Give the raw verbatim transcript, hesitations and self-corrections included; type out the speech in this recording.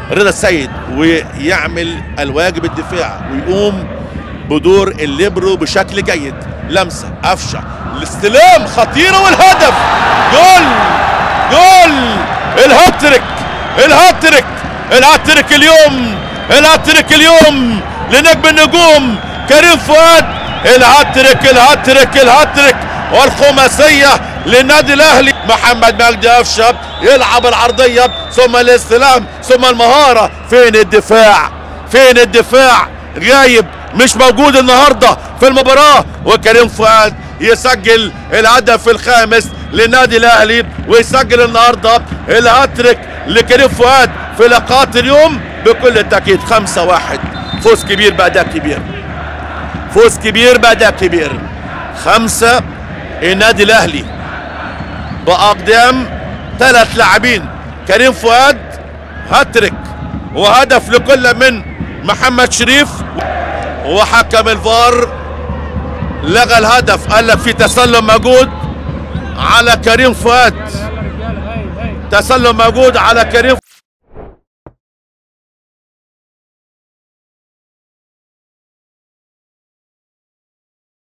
رضا السيد ويعمل الواجب الدفاع ويقوم بدور الليبرو بشكل جيد. لمسه قفشه الاستلام خطيره والهدف. جول جول الهاتريك الهاتريك الهاتريك اليوم الهاتريك اليوم لنجم النجوم كريم فؤاد. الهاتريك الهاتريك الهاتريك والخماسيه للنادي الاهلي. محمد مجدي قفشه يلعب العرضيه ثم الاستلام ثم المهاره. فين الدفاع فين الدفاع؟ غايب مش موجود النهارده في المباراه. وكريم فؤاد يسجل الهدف الخامس للنادي الاهلي ويسجل النهارده الهاتريك لكريم فؤاد في لقاءات اليوم بكل تاكيد. خمسة واحد فوز كبير بأداء كبير فوز كبير بأداء كبير. خمسة النادي الاهلي بأقدام ثلاث لاعبين. كريم فؤاد هاتريك وهدف لكل من محمد شريف. وحكم الفار لغى الهدف قال لك في تسلم موجود على كريم فؤاد. تسلم موجود على كريم